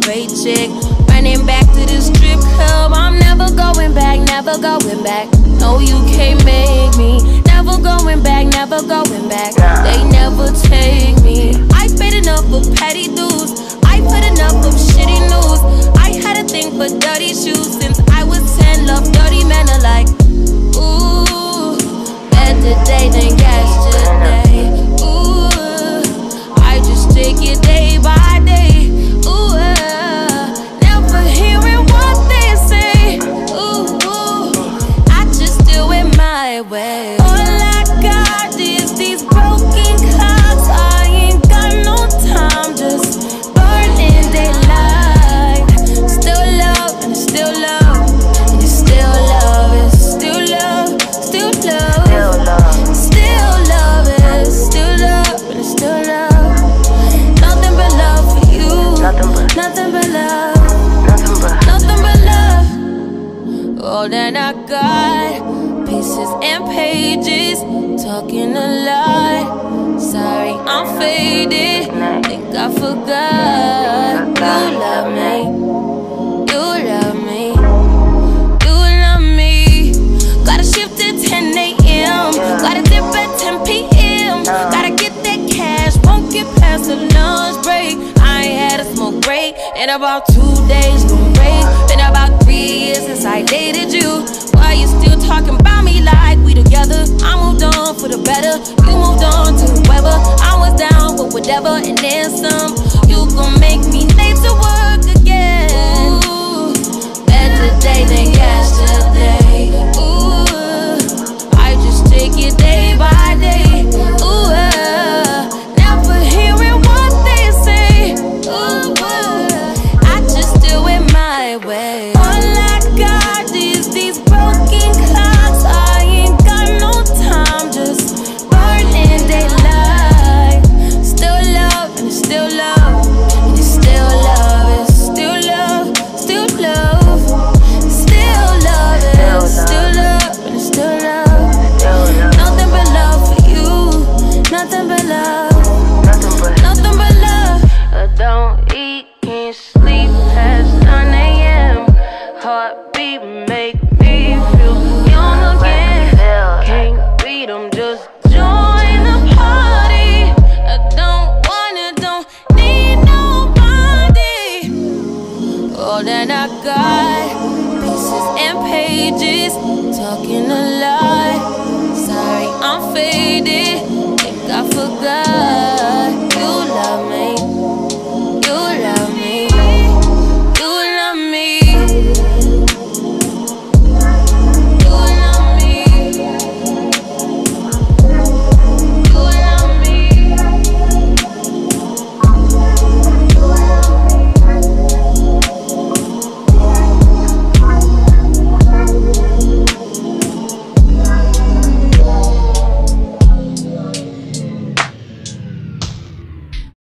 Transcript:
paycheck. Running back to the strip club, I'm never going back, never going back. No, you can't make me. Never going back, never going back. They never take me. I paid enough of petty dues. I put enough of shitty news. I had a thing for dirty shoes since I was 10. Love dirty men alike. Ooh, better day than yesterday. Ooh, I just take it day by day. Ooh, never hearing what they say. Ooh, I just do it my way. All I got is these broken clocks. I ain't got no time, just burning daylight. Still love and still love, and it's still love, it's still love, still love, still love, it's still love, and it's still love. Nothing but love for you, nothing but love, nothing but love. All that I got, pieces and pages, talking a lot. Sorry, I'm faded. Think I forgot. You love me. You love me. You love me. Gotta shift at 10 a.m. Gotta dip at 10 p.m. Gotta get that cash. Won't get past the lunch break. I ain't had a smoke break in about 2 days. Gonna break. Been about 3 years since I dated you. Why you still talking about me like we together? I moved on for the better. You moved on to whoever. I was down for whatever and then some. You gon' make me late to work again. Ooh, better day than yesterday. Ooh, I just take it day by day. Ooh, never hearing what they say. Ooh, I just do it my way. All I got is these broken clocks. I ain't got no time, just burning daylight. Still love and it's still love, and it's still love, it's still love, still love, still love, it's still love, and it's still love. Nothing but love for you, nothing but love, nothing but love. I don't eat, can't sleep past 9 a.m. Heartbeat make me feel young again. Can't beat them, just join the party. I don't need nobody. All that I got, pieces and pages, talking a lot. Sorry, I'm faded. Think I forgot.